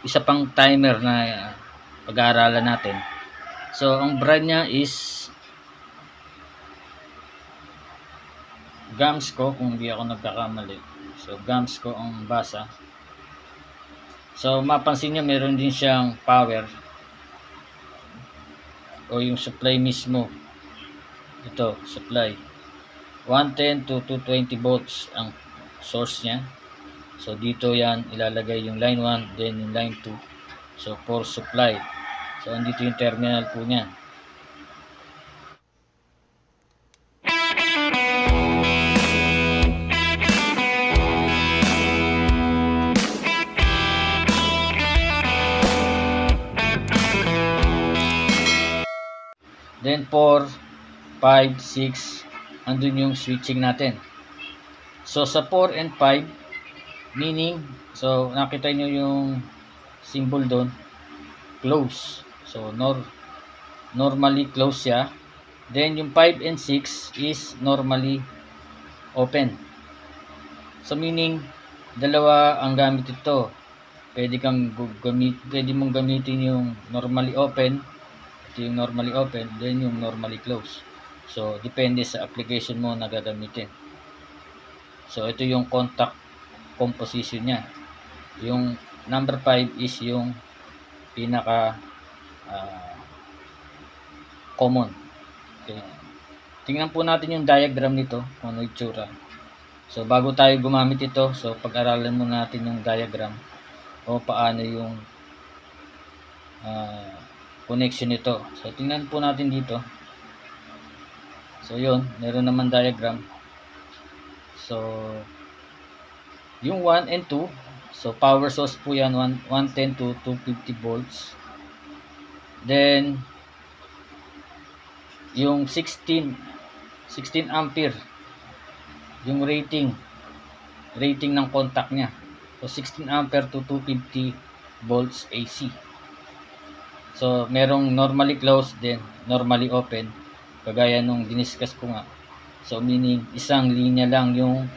isa pang timer na pag-aaralan natin. So, ang brand niya is Gamsco, kung hindi ako nagkakamali. So, Gamsco ang basa. So, mapansin nyo, meron din siyang power o yung supply mismo. Ito, supply. 110 to 220 volts ang source niya. So, dito yan ilalagay yung line 1, then yung line 2. So, for supply. So, andito yung terminal po niya. Then 4, 5, 6, andun yung switching natin. So sa 4 and 5, meaning, so nakita nyo yung symbol doon, close. So normally close siya. Then yung 5 and 6 is normally open. So meaning, dalawa ang gamit ito. Pwede mong gamitin yung normally open. Ito yung normally open, then yung normally close. So, depende sa application mo na gagamitin. So, ito yung contact composition niya. Yung number 5 is yung pinaka common. Okay. Tingnan po natin yung diagram nito, kung ano itsura. So, bago tayo gumamit ito, so pag-aralan muna natin yung diagram o paano yung connection nito. So, tingnan po natin dito. So, yun. Meron naman diagram. So, yung 1 and 2. So, power source po yan. 110 to 250 volts. Then, yung 16 ampere. Yung rating ng contact niya. So, 16 ampere to 250 volts AC. So, merong normally closed, then normally open. Kagaya nung diniscuss ko nga. So, meaning, isang linya lang yung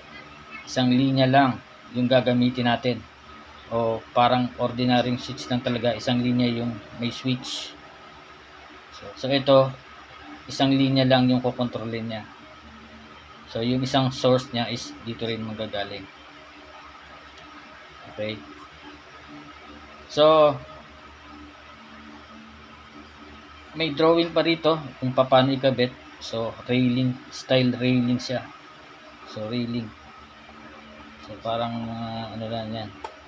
gagamitin natin. O parang ordinary switch lang talaga. Isang linya yung may switch. So ito, isang linya lang yung kukontrolin niya. So, yung isang source niya is dito rin magagaling. Okay. So, may drawing pa rito kung paano ikabit. So, railing, style railing siya. So, railing. So, parang ano lang yan.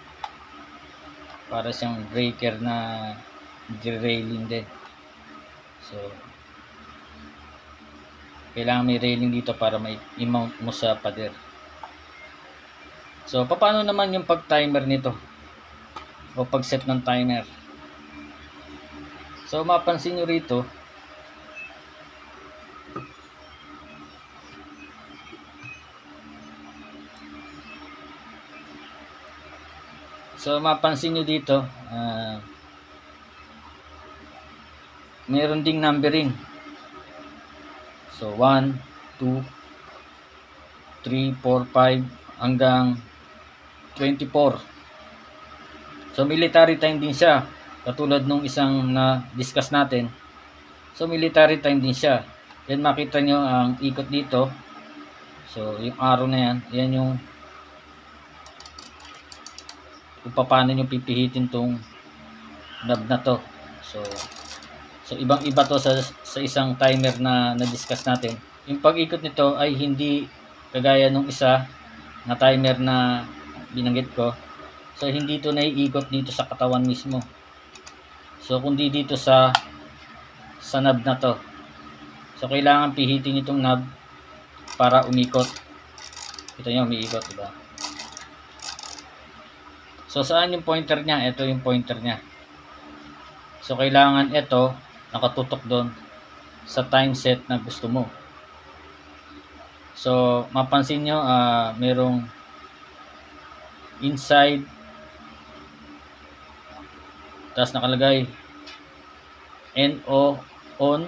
Para siyang breaker na railing din. So, kailangan may railing dito para i-mount mo sa pader. So, paano naman yung pag-timer nito? O pag-set ng timer? So, mapansin nyo rito, dito, meron ding numbering. So, 1, 2, 3, 4, 5, hanggang 24. So, military time din siya. Katulad nung isang na-discuss natin. So, military time din siya. Then, makita nyo ang ikot dito. So, yung arrow na yan. Yan yung kung paano nyo pipihitin tong knob na to. So ibang-iba to sa isang timer na na-discuss natin. Yung pag-ikot nito ay hindi kagaya nung isa na timer na binanggit ko. So, hindi to naiikot dito sa katawan mismo. So, kundi dito sa knob na to. So, kailangan pihitin itong knob para umikot. Ito nyo, umiikot, diba? So, saan yung pointer niya? Ito yung pointer niya. So, kailangan ito nakatutok doon sa time set na gusto mo. So, mapansin nyo, merong inside, tapos nakalagay NO on,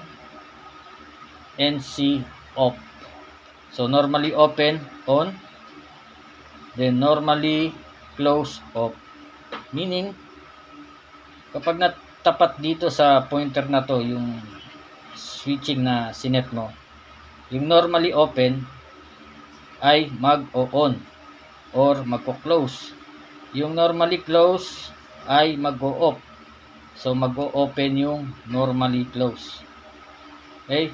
NC off. So, normally open, on, then normally close, off. Meaning, Kapag natapat dito sa pointer na to, yung switching na sinet mo, yung normally open ay mag-o-on or magko-close. Yung normally close ay mag-o-off. So mag-o-open yung normally close. Okay?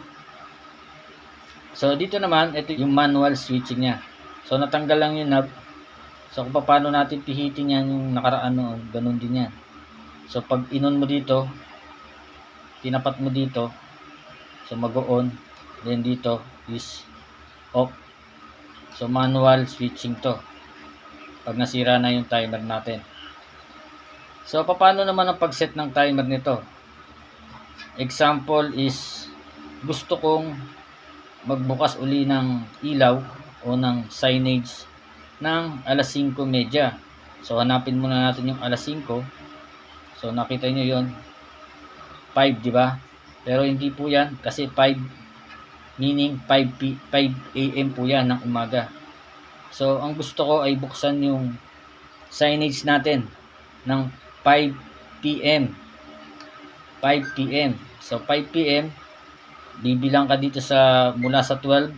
So dito naman, ito yung manual switching niya. So natanggal lang yung knob. So kung paano natin pihitin yan yung nakaraan noon, ganun din yan. So pag inon mo dito, tinapat mo dito, so mag-on, then dito is off. So manual switching to pag nasira na yung timer natin. So paano naman ang pag-set ng timer nito? Example is gusto kong magbukas uli ng ilaw o ng signage ng alas 5:30. So hanapin muna natin yung alas 5. So nakita nyo yon 5, di ba? Pero hindi po yan kasi 5 meaning 5 AM po yan ng umaga. So ang gusto ko ay buksan yung signage natin ng 5 PM. 5 PM. So 5 PM, bibilang ka dito sa mula sa 12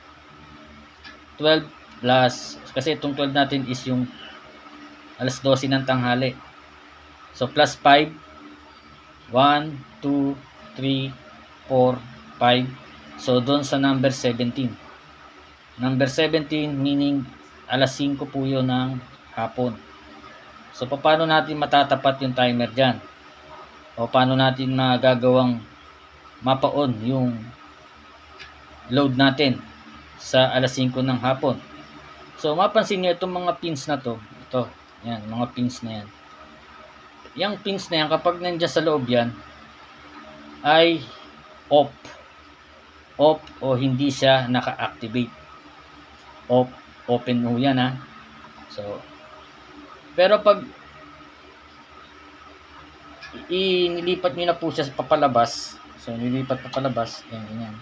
plus, kasi itong 12 natin is yung alas 12 ng tanghali. So plus 5, 1, 2, 3, 4, 5. So doon sa number 17. Number 17 meaning alas 5 po yun ng hapon. So paano natin matatapat yung timer dyan? O paano natin magagawang mapa-on yung load natin sa alas 5 ng hapon? So mapansin nyo itong mga pins na to. Ito, yan, mga pins na yan. Yung pins na yan, kapag nandiyan sa loob yan, ay off. Off o hindi siya naka-activate. Off, open mo yan ha. So, pero pag inilipat nyo na po siya sa papalabas, so nilipat papalabas, yan.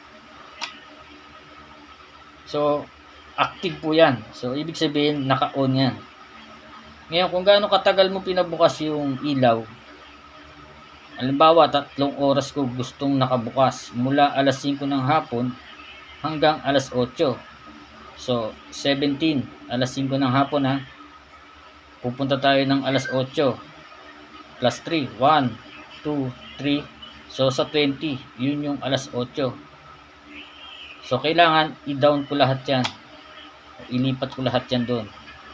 So, active po yan. So, ibig sabihin, naka-on yan. Ngayon, kung gaano katagal mo pinabukas yung ilaw, halimbawa, 3 oras ko gustong nakabukas mula alas 5 ng hapon hanggang alas 8. So, 17, alas 5 ng hapon ha. Pupunta tayo ng alas 8 plus 3, 1, 2, 3. So, sa 20, yun yung alas 8. So, kailangan i-down ko lahat yan. Ilipat ko lahat yan doon.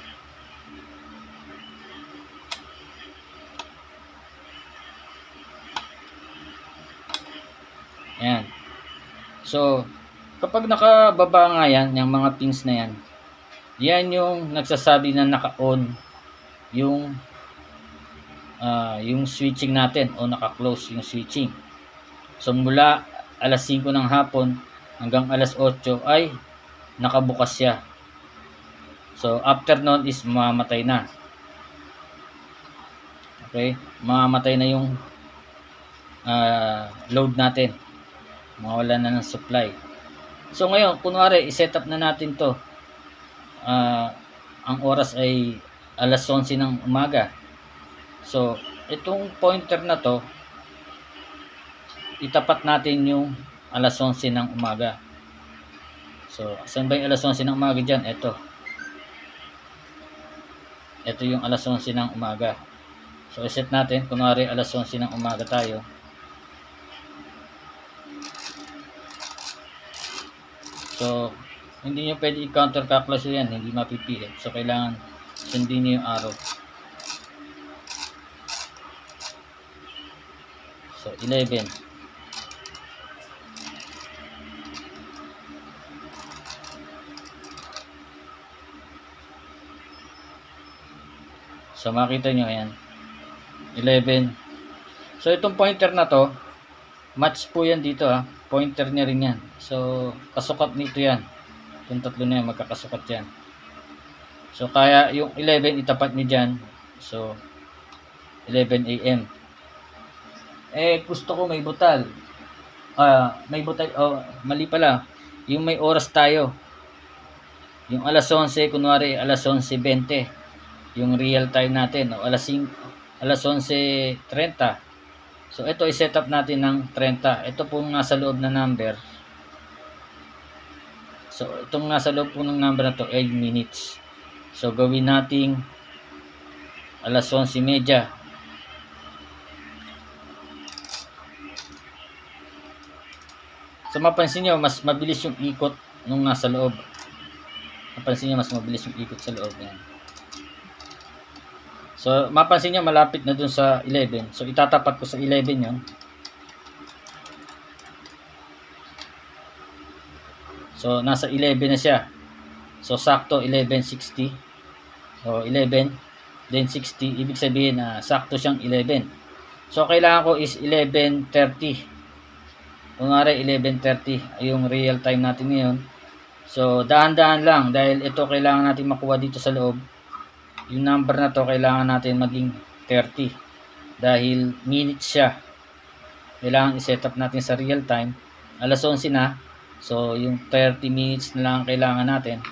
Ayan. So, kapag nakababa nga yan, yung mga pins na yan, yan yung nagsasabi na naka-on yung switching natin o naka-close yung switching. So, mula alas 5 ng hapon hanggang alas 8 ay nakabukas siya. So, after nun is mamamatay na. Okay? Mamamatay na yung load natin. Mawala na ng supply. So ngayon, kunwari i-set up na natin to. Ang oras ay alas 11 ng umaga. So itong pointer na to, itapat natin yung alas 11 ng umaga. So saan ba yung alas 11 ng umaga dyan? Ito yung alas 11 ng umaga. So i-set natin, kunwari alas 11 ng umaga tayo. So, hindi nyo pwede i-counterclockwise yan, hindi mapipilit. So, kailangan sundin nyo yung arrow. So, 11. So, makita nyo, ayan. 11. So, itong pointer na to, match po yan dito ha. Pointer niya rin yan. So, kasukat nito yan. Yung tatlo na yan, magkakasukat yan. So, kaya yung 11 itapat niyo dyan. So, 11 AM. Gusto ko may butal. May butal. Mali pala. Yung may oras tayo. Yung alas 11, kunwari alas 11:20. Yung real time natin. O alas 5. alas 11:30. So ito i-set up natin ng 30. Ito pong nasa loob na number. So itong nasa loob po ng number na to 8 minutes. So gawin nating alas 11:30. So mapansin nyo, mas mabilis yung ikot nung nasa loob. Mapansin nyo, mas mabilis yung ikot sa loob. Yan. So mapansin nyo, malapit na dun sa 11. So itatapat ko sa 11 yun. So nasa 11 na siya. So sakto 11:60. So 11, then 60. Ibig sabihin na sakto siyang 11. So kailangan ko is 11:30. Kunwari 11:30 yung real time natin ngayon. So dahan-dahan lang dahil ito kailangan natin makuha dito sa loob. Yung number na to kailangan natin maging 30 dahil minutes siya. Kailangan i-set up natin sa real time. Alas 11 na. So yung 30 minutes na lang kailangan natin.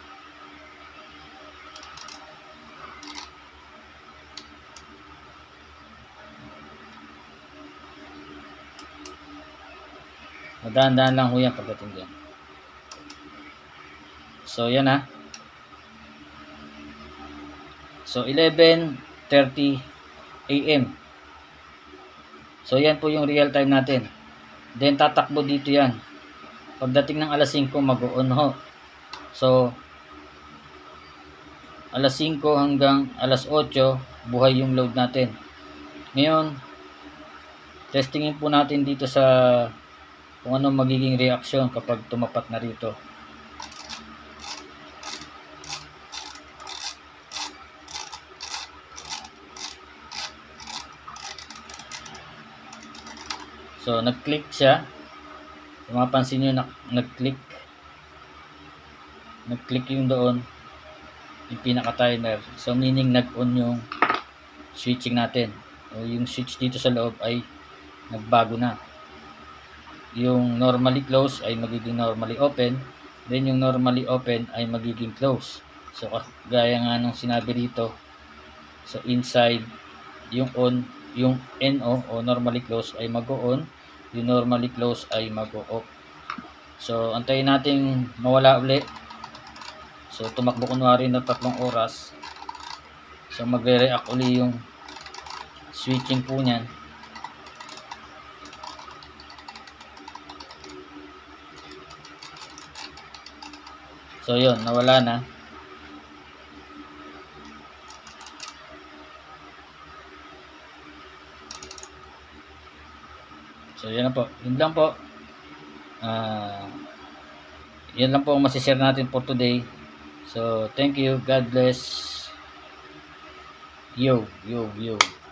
Dahan-dahan lang ho yan pagdating dyan. So yan ha. So 11:30 AM. So yan po yung real time natin. Then tatakbo dito yan. Pagdating ng alas 5 mag-on ho. So alas 5 hanggang alas 8 buhay yung load natin. Ngayon testingin po natin dito sa kung ano magiging reaksyon kapag tumapat na rito. So nag-click siya. Kung mapansin nyo, nag-click yung doon yung pinaka-timer. So meaning nag-on yung switching natin. O yung switch dito sa loob ay nagbago na. Yung normally close ay magiging normally open, then yung normally open ay magiging close. So gaya nga nung sinabi dito, so inside yung on, yung NO o normally close ay mag-on, yung normally close ay mag-off. So antayin natin mawala ulit. So tumakbo kunwari na 3 oras. So magre-react uli yung switching po niyan. So yun, nawala na. So yan na po. Yun lang po. Yan lang po ang masishare natin for today. So thank you. God bless. Yo.